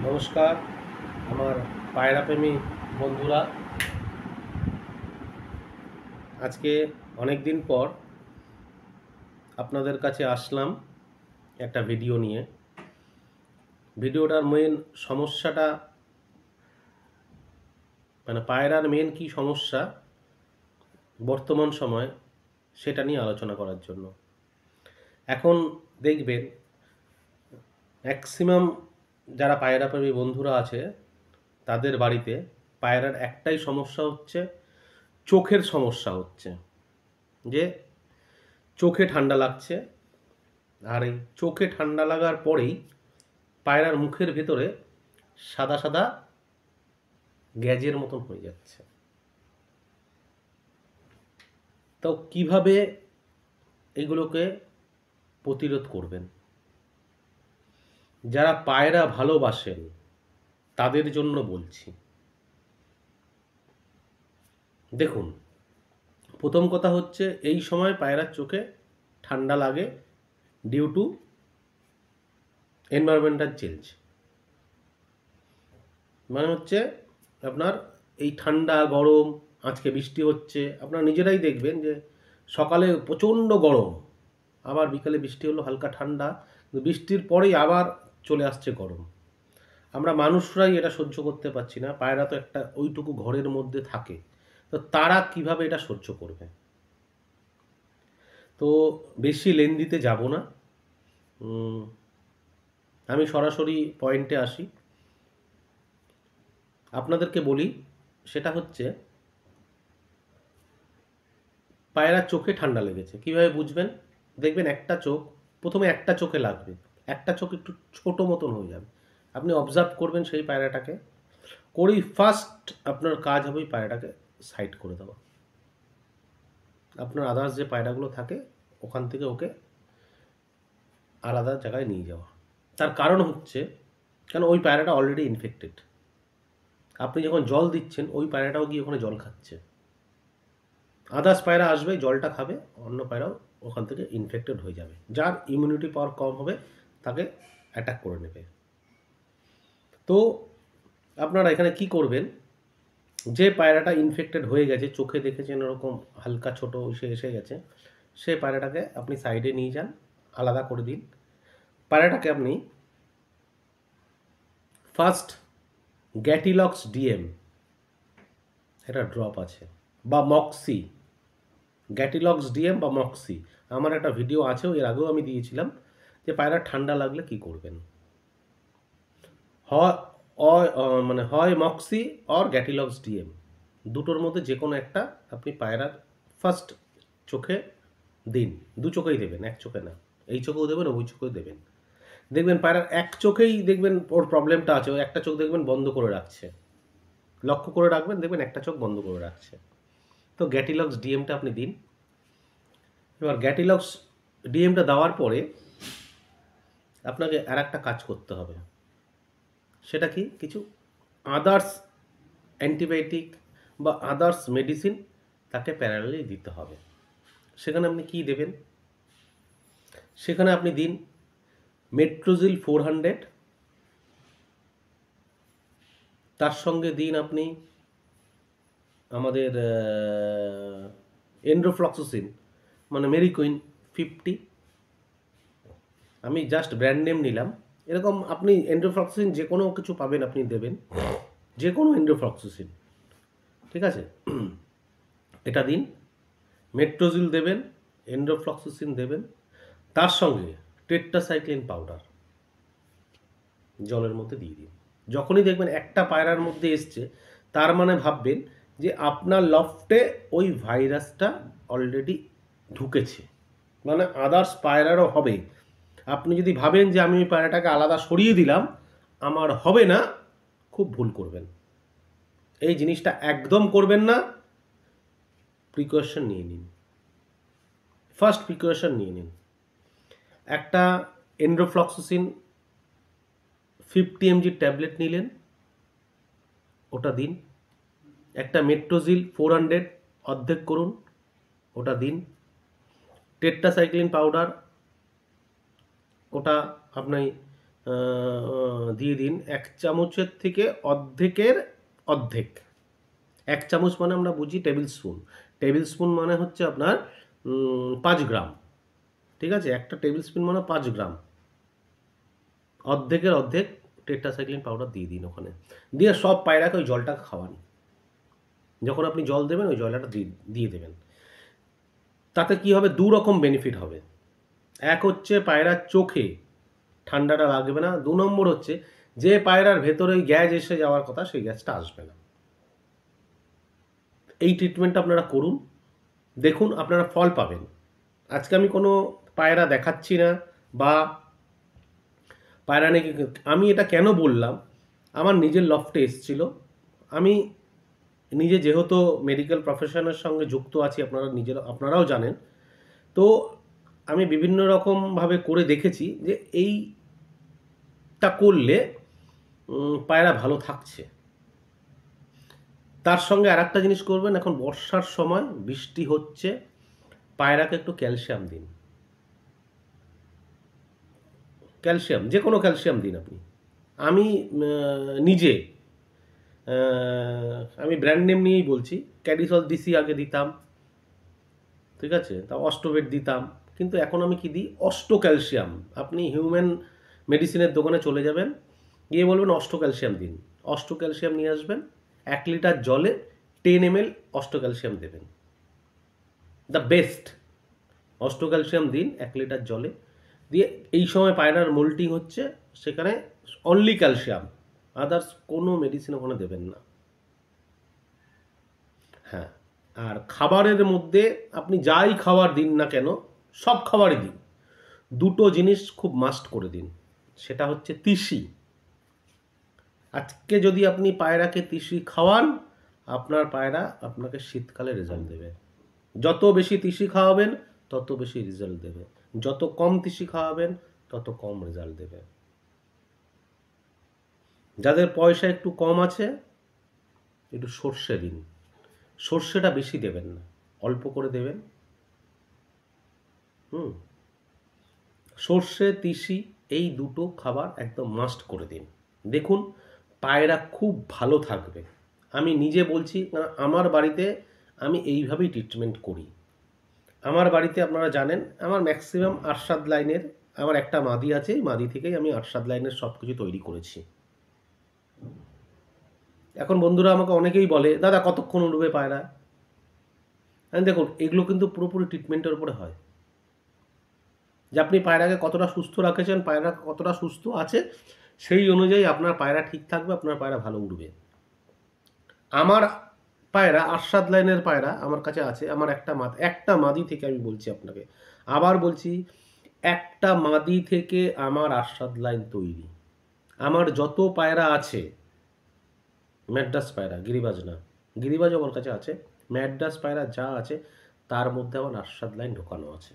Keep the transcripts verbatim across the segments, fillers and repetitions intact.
নমস্কার আমার পায়রা প্রেমী বন্ধুরা, আজকে অনেক দিন পর আপনাদের কাছে আসলাম একটা ভিডিও নিয়ে। ভিডিওটার মেন সমস্যাটা মানে পায়রার মেন কি সমস্যা বর্তমান সময় সেটা নিয়ে আলোচনা করার জন্য। এখন দেখবেন ম্যাক্সিমাম যারা পায়রা প্রেমী বন্ধুরা আছে তাদের বাড়িতে পায়রার একটাই সমস্যা হচ্ছে, চোখের সমস্যা হচ্ছে, যে চোখে ঠান্ডা লাগছে। আর এই চোখে ঠান্ডা লাগার পরেই পায়রার মুখের ভেতরে সাদা সাদা গ্যাজের মতন হয়ে যাচ্ছে। তো কিভাবে এগুলোকে প্রতিরোধ করবেন? যারা পায়রা ভালোবাসেন তাদের জন্য বলছি। দেখুন, প্রথম কথা হচ্ছে এই সময় পায়রার চোখে ঠান্ডা লাগে ডিউ টু এনভায়রনমেন্টাল চেঞ্জ। মানে হচ্ছে আপনার এই ঠান্ডা গরম, আজকে বৃষ্টি হচ্ছে, আপনারা নিজেরাই দেখবেন যে সকালে প্রচণ্ড গরম, আবার বিকালে বৃষ্টি হলো হালকা ঠান্ডা, বৃষ্টির পরেই আবার চলে আসছে গরম। আমরা মানুষরাই এটা সহ্য করতে পারছি না, পায়রা তো একটা ওইটুকু ঘরের মধ্যে থাকে, তো তারা কিভাবে এটা সহ্য করবে? তো বেশি লেন্দিতে যাব না, আমি সরাসরি পয়েন্টে আসি। আপনাদেরকে বলি, সেটা হচ্ছে পায়রার চোখে ঠান্ডা লেগেছে কিভাবে বুঝবেন? দেখবেন একটা চোখ, প্রথমে একটা চোখে লাগবে, একটা চোখ একটু ছোট মতন হয়ে যাবে। আপনি অবজার্ভ করবেন সেই পায়রাটাকে, করেই ফার্স্ট আপনার কাজ হবে ওই পায়রাটাকে সাইড করে দেওয়া। আপনার আদার্স যে পায়রাগুলো থাকে ওখান থেকে ওকে আলাদা জায়গায় নিয়ে যাওয়া। তার কারণ হচ্ছে, কেন ওই পায়রাটা অলরেডি ইনফেক্টেড। আপনি যখন জল দিচ্ছেন ওই পায়রাটাও গিয়ে ওখানে জল খাচ্ছে, আদার্স পায়রা আসবে জলটা খাবে, অন্য পায়রাও ওখান থেকে ইনফেক্টেড হয়ে যাবে। যার ইমিউনিটি পাওয়ার কম হবে তাকে অ্যাটাক করে নেবে। তো আপনারা এখানে কি করবেন, যে পায়রাটা ইনফেক্টেড হয়ে গেছে, চোখে দেখেছেন এরকম হালকা ছোট এসে এসে গেছে, সেই পায়রাটাকে আপনি সাইডে নিয়ে যান, আলাদা করে দিন। পায়রাটাকে আপনি ফার্স্ট গ্যাটিলক্স ডিএম এটা ড্রপ আছে, বা মক্সি, গ্যাটিলক্স ডিএম বা মক্সি, আমার একটা ভিডিও আছেও, এর আগেও আমি দিয়েছিলাম যে পায়রা ঠান্ডা লাগলে কি করবেন। হয় মানে হয় মক্সি অর গ্যাটিলক্স ডিএম, দুটোর মধ্যে যে কোনো একটা আপনি পায়রার ফার্স্ট চোখে দিন। দু চোখেই দেবেন, এক চোখে না। এই চোখেও দেবেন, ওই চোখেও দেবেন। দেখবেন পায়রার এক চোখেই দেখবেন ওর প্রবলেমটা আছে, ওই একটা চোখ দেখবেন বন্ধ করে রাখছে, লক্ষ্য করে রাখবেন, দেখবেন একটা চোখ বন্ধ করে রাখছে। তো গ্যাটিলক্স ডিএমটা আপনি দিন। এবার গ্যাটিলক্স ডিএমটা দেওয়ার পরে আপনাকে আর একটা কাজ করতে হবে, সেটা কি, কিছু আদার্স অ্যান্টিবায়োটিক বা আদার্স মেডিসিন তাকে প্যারালালি দিতে হবে। সেখানে আপনি কি দেবেন? সেখানে আপনি দিন মেট্রোজিল ফোর হান্ড্রেড, তার সঙ্গে দিন আপনি আমাদের এন্ড্রোফ্লক্সোসিন মানে মেরিকুইন ফিফটি, আমি জাস্ট ব্র্যান্ড নেম নিলাম। এরকম আপনি এন্ড্রোফ্লক্সোসিন যে কোনো কিছু পাবেন আপনি দেবেন, যে কোনো এন্ড্রোফ্লক্সোসিন, ঠিক আছে? এটা দিন, মেট্রোজিল দেবেন, এন্ড্রোফ্লক্সোসিন দেবেন, তার সঙ্গে টেট্রাসাইক্লিন পাউডার জলের মধ্যে দিয়ে দিন। যখনই দেখবেন একটা পায়রার মধ্যে এসছে, তার মানে ভাববেন যে আপনার লফটে ওই ভাইরাসটা অলরেডি ঢুকেছে, মানে আদার্স পায়রারও হবে। আপনি যদি ভাবেন যে আমি ওই পায়রাটাকে আলাদা সরিয়ে দিলাম, আমার হবে না, খুব ভুল করবেন। এই জিনিসটা একদম করবেন না। প্রিকশন নিয়ে নিন, ফার্স্ট প্রিকশন নিয়ে নিন। একটা এন্ড্রোফ্লক্সোসিন ফিফটি এমজি ট্যাবলেট নিলেন, ওটা দিন। একটা মেট্রোজিল ফোর হান্ড্রেড অর্ধেক করুন, ওটা দিন। টেট্রাসাইক্লিন পাউডার ওটা আপনি দিয়ে দিন এক চামচের থেকে অর্ধেকের অর্ধেক। এক চামচ মানে আমরা বুঝি টেবিল স্পুন, টেবিল স্পুন মানে হচ্ছে আপনার পাঁচ গ্রাম, ঠিক আছে? একটা টেবিল স্পুন মানে পাঁচ গ্রাম, অর্ধেকের অর্ধেক টেট্রাসাইক্লিন পাউডার দিয়ে দিন ওখানে, দিয়ে সব পায়রাকে ওই জলটা খাওয়ান। যখন আপনি জল দেবেন ওই জলটা দিয়ে দেবেন। তাতে কি হবে, দু রকম বেনিফিট হবে। এক হচ্ছে পায়রার চোখে ঠান্ডাটা লাগবে না, দু নম্বর হচ্ছে যে পায়রার ভেতরে ওই গ্যাস এসে যাওয়ার কথা সেই গ্যাসটা আসবে না। এই ট্রিটমেন্টটা আপনারা করুন, দেখুন আপনারা ফল পাবেন। আজকে আমি কোনো পায়রা দেখাচ্ছি না বা পায়রা নাকি, আমি এটা কেন বললাম, আমার নিজের লফটে এসছিল, আমি নিজে যেহেতু মেডিকেল প্রফেশনের সঙ্গে যুক্ত আছি, আপনারা নিজেরা আপনারাও জানেন, তো আমি বিভিন্ন রকমভাবে করে দেখেছি যে এইটা করলে পায়রা ভালো থাকছে। তার সঙ্গে আর একটা জিনিস করবেন, এখন বর্ষার সময় বৃষ্টি হচ্ছে, পায়রাকে একটু ক্যালসিয়াম দিন, ক্যালসিয়াম যে কোনো ক্যালসিয়াম দিন আপনি। আমি নিজে আমি ব্র্যান্ড নেম নিয়েই বলছি, ক্যাডিসল ডিসি আগে দিতাম, ঠিক আছে, তা অস্টোভেট দিতাম, কিন্তু এখন আমি কি দিই, অস্টো ক্যালসিয়াম। আপনি হিউম্যান মেডিসিনের দোকানে চলে যাবেন, গিয়ে বলবেন অস্টো ক্যালসিয়াম দিন, অস্টো ক্যালসিয়াম নিয়ে আসবেন, এক লিটার জলে ten M L osto calcium দেবেন, দ্য বেস্ট। অস্টো ক্যালসিয়াম দিন এক লিটার জলে, দিয়ে এই সময় পায়রার মোল্টিং হচ্ছে, সেখানে অনলি ক্যালসিয়াম, আদার্স কোনো মেডিসিন ওখানে দেবেন না। হ্যাঁ, আর খাবারের মধ্যে আপনি যাই খাবার দিন না কেন, সব খাবারই দিন, দুটো জিনিস খুব মাস্ট করে দিন, সেটা হচ্ছে তিসি। আজকে যদি আপনি পায়রাকে তিসি খাওয়ান, আপনার পায়রা আপনাকে শীতকালে রেজাল্ট দেবে। যত বেশি তিসি খাওয়াবেন তত বেশি রেজাল্ট দেবে, যত কম তিসি খাওয়াবেন তত কম রেজাল্ট দেবে। যাদের পয়সা একটু কম আছে, একটু সর্ষে দিন, সর্ষেটা বেশি দেবেন না, অল্প করে দেবেন। হুম, সর্ষে তিসি এই দুটো খাবার একদম মাস্ট করে দিন, দেখুন পায়রা খুব ভালো থাকবে। আমি নিজে বলছি, আমার বাড়িতে আমি এইভাবেই ট্রিটমেন্ট করি। আমার বাড়িতে আপনারা জানেন, আমার ম্যাক্সিমাম আরশাদ লাইনের, আমার একটা মাদি আছে, মাদি থেকেই আমি আরশাদ লাইনের সব কিছু তৈরি করেছি। এখন বন্ধুরা আমাকে অনেকেই বলে, দাদা কতক্ষণ উঠবে পায়রা? দেখুন এগুলো কিন্তু পুরোপুরি ট্রিটমেন্টের উপরে হয়, যে আপনি পায়রাকে কতটা সুস্থ রাখেছেন, পায়রা কতটা সুস্থ আছে, সেই অনুযায়ী আপনার পায়রা ঠিক থাকবে, আপনার পায়রা ভালো উড়বে। আমার পায়রা আরশাদ লাইনের পায়রা আমার কাছে আছে, আমার একটা মাদি, একটা মাদি থেকে আমি বলছি আপনাকে, আবার বলছি, একটা মাদি থেকে আমার আরশাদ লাইন তৈরি। আমার যত পায়রা আছে, ম্যাড্রাস পায়রা, গিরিবাজ না, গিরিবাজও আমার কাছে আছে, ম্যাড্রাস পায়রা যা আছে তার মধ্যে আমার আরশাদ লাইন ঢোকানো আছে।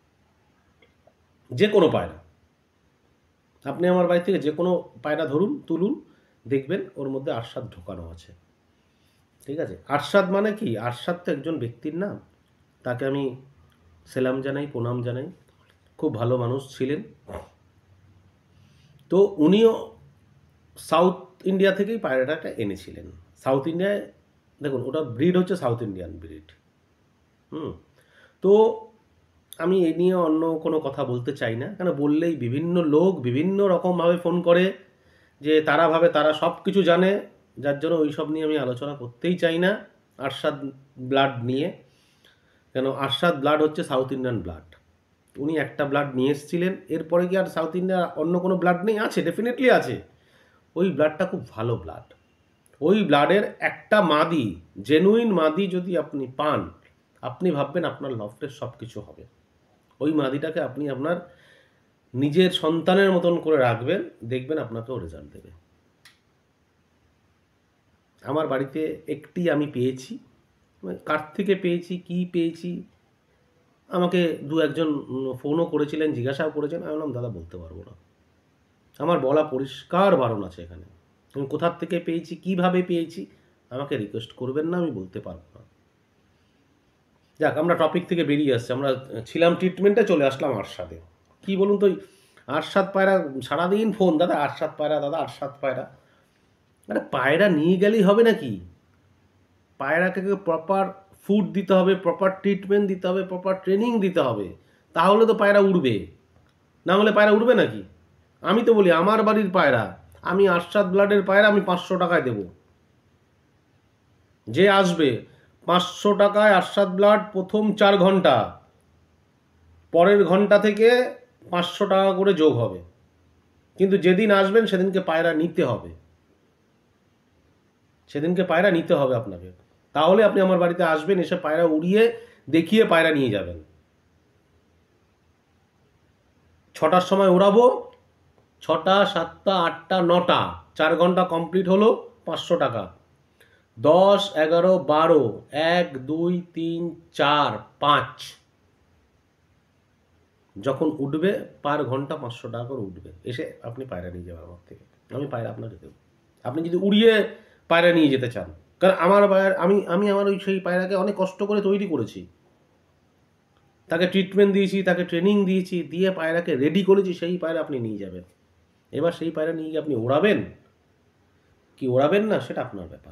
যে কোনো পায়রা, আপনি আমার বাড়ি থেকে যে কোনো পায়রা ধরুন, তুলুন, দেখবেন ওর মধ্যে আরশাদ ঢোকানো আছে, ঠিক আছে? আরশাদ মানে কি, আরশাদ তো একজন ব্যক্তির নাম, তাকে আমি সেলাম জানাই, প্রণাম জানাই, খুব ভালো মানুষ ছিলেন। তো উনিও সাউথ ইন্ডিয়া থেকেই পায়রাটাকে এনেছিলেন। সাউথ ইন্ডিয়ায় দেখুন, ওটা ব্রিড হচ্ছে সাউথ ইন্ডিয়ান ব্রিড। হুম, তো আমি এ নিয়ে অন্য কোনো কথা বলতে চাই না, কেন বললেই বিভিন্ন লোক বিভিন্ন রকমভাবে ফোন করে, যে তারা ভাবে তারা সব কিছু জানে, যার জন্য ওই সব নিয়ে আমি আলোচনা করতেই চাই না আরশাদ ব্লাড নিয়ে। কেন, আরশাদ ব্লাড হচ্ছে সাউথ ইন্ডিয়ান ব্লাড, উনি একটা ব্লাড নিয়ে এসেছিলেন, এরপরে কি আর সাউথ ইন্ডিয়া অন্য কোনো ব্লাড নেই? আছে, ডেফিনেটলি আছে। ওই ব্লাডটা খুব ভালো ব্লাড, ওই ব্লাডের একটা মাদি, জেনুইন মাদি যদি আপনি পান, আপনি ভাববেন আপনার লফটের সব কিছু হবে। ওই মাদিটাকে আপনি আপনার নিজের সন্তানের মতন করে রাখবেন, দেখবেন আপনাকেও রেজাল্ট দেবে। আমার বাড়িতে একটি আমি পেয়েছি, কার থেকে পেয়েছি, কি পেয়েছি, আমাকে দু একজন ফোনও করেছিলেন, জিজ্ঞাসাও করেছেন, আমি বললাম দাদা বলতে পারবো না, আমার বলা পরিষ্কার বারণ আছে এখানে। আমি কোথার থেকে পেয়েছি, কিভাবে পেয়েছি, আমাকে রিকোয়েস্ট করবেন না, আমি বলতে পারবো না। যাক, আমরা টপিক থেকে বেরিয়ে আসছি, আমরা ছিলাম ট্রিটমেন্টে, চলে আসলাম আরশাদে। কি বলুন তো, আরশাদ পায়রা সারাদিন ফোন, দাদা আরশাদ পায়রা, দাদা আরশাদ পায়রা। আরে পায়রা নিয়ে গেলেই হবে নাকি? পায়রাকে প্রপার ফুড দিতে হবে, প্রপার ট্রিটমেন্ট দিতে হবে, প্রপার ট্রেনিং দিতে হবে, তাহলে তো পায়রা উড়বে। না হলে পায়রা উড়বে নাকি? আমি তো বলি আমার বাড়ির পায়রা, আমি আরশাদ ব্লাডের পায়রা আমি পাঁচশো টাকায় দেবো। যে আসবে পাঁচশো টাকায় আরশাদ ব্লাড প্রথম চার ঘন্টা, পরের ঘন্টা থেকে পাঁচশো টাকা করে যোগ হবে। কিন্তু যেদিন আসবেন সেদিনকে পায়রা নিতে হবে, সেদিনকে পায়রা নিতে হবে আপনাকে। তাহলে আপনি আমার বাড়িতে আসবেন, এসে পায়রা উড়িয়ে দেখিয়ে পায়রা নিয়ে যাবেন। ছটার সময় উড়াবো, ছটা, সাতটা, আটটা, নটা, চার ঘন্টা কমপ্লিট হলো, পাঁচশো টাকা। দশ, এগারো, বারো, এক, দুই, তিন, চার, পাঁচ, যখন উঠবে পার ঘন্টা পাঁচশো টাকা করে উঠবে। এসে আপনি পায়রা নিয়ে যাবেন আমার থেকে, আমি পায়রা আপনাকে দেবো। আপনি যদি উড়িয়ে পায়রা নিয়ে যেতে চান, কারণ আমার পায়রা আমি আমি আমার ওই সেই পায়রাকে অনেক কষ্ট করে তৈরি করেছি, তাকে ট্রিটমেন্ট দিয়েছি, তাকে ট্রেনিং দিয়েছি, দিয়ে পায়রাকে রেডি করেছি, সেই পায়রা আপনি নিয়ে যাবেন। এবার সেই পায়রা নিয়ে গিয়ে আপনি ওড়াবেন কি ওড়াবেন না সেটা আপনার ব্যাপার।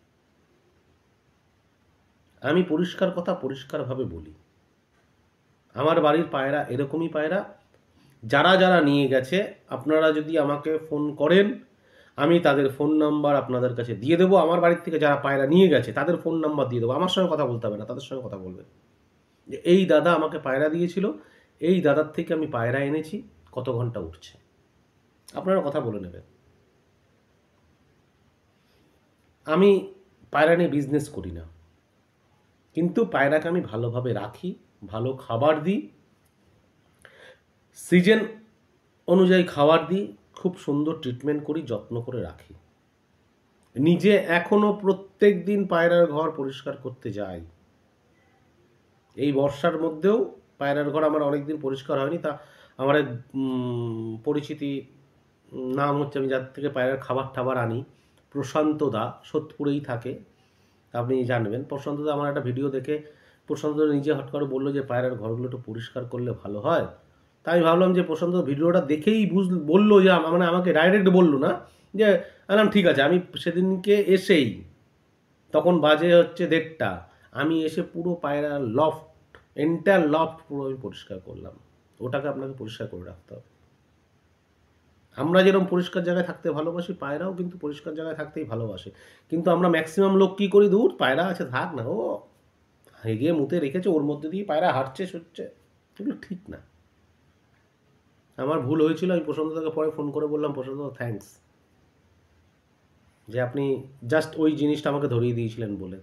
আমি পরিষ্কার কথা পরিষ্কারভাবে বলি, আমার বাড়ির পায়রা এরকমই পায়রা। যারা যারা নিয়ে গেছে আপনারা যদি আমাকে ফোন করেন, আমি তাদের ফোন নাম্বার আপনাদের কাছে দিয়ে দেবো। আমার বাড়ির থেকে যারা পায়রা নিয়ে গেছে তাদের ফোন নাম্বার দিয়ে দেবো। আমার সঙ্গে কথা বলতে হবে না, তাদের সঙ্গে কথা বলবেন যে এই দাদা আমাকে পায়রা দিয়েছিল, এই দাদার থেকে আমি পায়রা এনেছি, কত ঘন্টা উঠছে, আপনারা কথা বলে নেবেন। আমি পায়রা নিয়ে বিজনেস করি না, কিন্তু পায়রাকে আমি ভালোভাবে রাখি, ভালো খাবার দিই, সিজন অনুযায়ী খাবার দিই, খুব সুন্দর ট্রিটমেন্ট করি, যত্ন করে রাখি। নিজে এখনো প্রত্যেক দিন পায়রার ঘর পরিষ্কার করতে যাই। এই বর্ষার মধ্যেও পায়রার ঘর আমার অনেক দিন পরিষ্কার হয়নি। তা আমার এক পরিচিতি, নাম হচ্ছে, আমি যার থেকে পায়রার খাবার টাবার আনি, প্রশান্ত দা, সোদপুরেই থাকে, আপনি জানবেন। প্রশান্ত দা আমার একটা ভিডিও দেখে প্রশান্ত দা নিজে হট করে বললো যে পায়রার ঘরগুলো একটু পরিষ্কার করলে ভালো হয়। তাই আমি ভাবলাম যে প্রশান্ত ভিডিওটা দেখেই বুঝ বললো যে মানে আমাকে ডাইরেক্ট বললো না, যে আলাম ঠিক আছে। আমি সেদিনকে এসেই, তখন বাজে হচ্ছে দেড়টা, আমি এসে পুরো পায়রার লফট, এন্টার লফট পুরো আমি পরিষ্কার করলাম। ওটাকে আপনাকে পরিষ্কার করে রাখতে হবে। আমরা যেরকম পরিষ্কার জায়গায় থাকতে ভালোবাসি, পায়রাও কিন্তু পরিষ্কার জায়গায় থাকতেই ভালোবাসে। কিন্তু আমরা ম্যাক্সিমাম লোক কী করি, দূর পায়রা আছে থাক না, ও হেগিয়ে মুতে রেখেছে, ওর মধ্যে দিয়ে পায়রা হাঁটছে সচ্ছে, এগুলো ঠিক না। আমার ভুল হয়েছিল, আমি প্রশান্তদাকে পরে ফোন করে বললাম, প্রশান্ত থ্যাঙ্কস যে আপনি জাস্ট ওই জিনিসটা আমাকে ধরিয়ে দিয়েছিলেন বলে।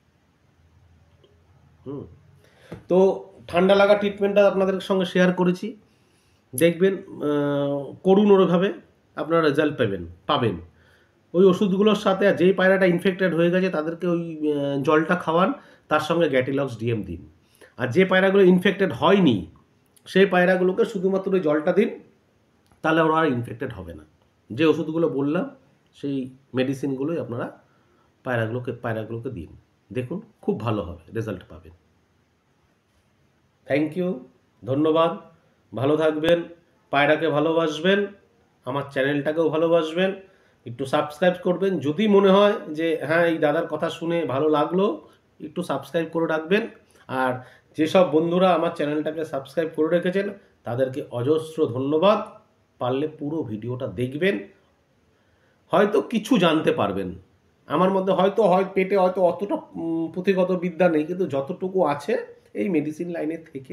হুম তো ঠান্ডা লাগা ট্রিটমেন্টটা আপনাদের সঙ্গে শেয়ার করেছি, দেখবেন করুন, ওরভাবে আপনারা রেজাল্ট পাবেন পাবেন ওই ওষুধগুলোর সাথে। আর যেই পায়রাটা ইনফেক্টেড হয়ে গেছে তাদেরকে ওই জলটা খাওয়ান, তার সঙ্গে গ্যাটিলক্স ডিএম দিন। আর যে পায়রাগুলো ইনফেক্টেড হয়নি সেই পায়রাগুলোকে শুধুমাত্র ওই জলটা দিন, তাহলে ওরা আর ইনফেক্টেড হবে না। যে ওষুধগুলো বললাম সেই মেডিসিনগুলোই আপনারা পায়রাগুলোকে পায়রাগুলোকে দিন, দেখুন খুব ভালো হবে, রেজাল্ট পাবেন। থ্যাংক ইউ, ধন্যবাদ, ভালো থাকবেন, পায়রাকে ভালোবাসবেন, আমার চ্যানেলটাকেও ভালোবাসবেন, একটু সাবস্ক্রাইব করবেন। যদি মনে হয় যে হ্যাঁ এই দাদার কথা শুনে ভালো লাগলো, একটু সাবস্ক্রাইব করে রাখবেন। আর যেসব বন্ধুরা আমার চ্যানেলটাকে সাবস্ক্রাইব করে রেখেছেন তাদেরকে অজস্র ধন্যবাদ। পারলে পুরো ভিডিওটা দেখবেন, হয়তো কিছু জানতে পারবেন। আমার মধ্যে হয়তো হয় পেটে হয়তো অতটা পুঁথিগত বিদ্যা নেই, কিন্তু যতটুকু আছে এই মেডিসিন লাইনে থেকে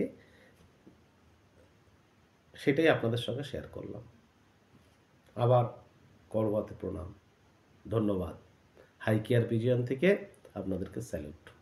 সেটাই আপনাদের সঙ্গে শেয়ার করলাম। আবার করবাতে প্রণাম, ধন্যবাদ। হাই কেয়ার পিজিয়ন থেকে আপনাদেরকে স্যালুট।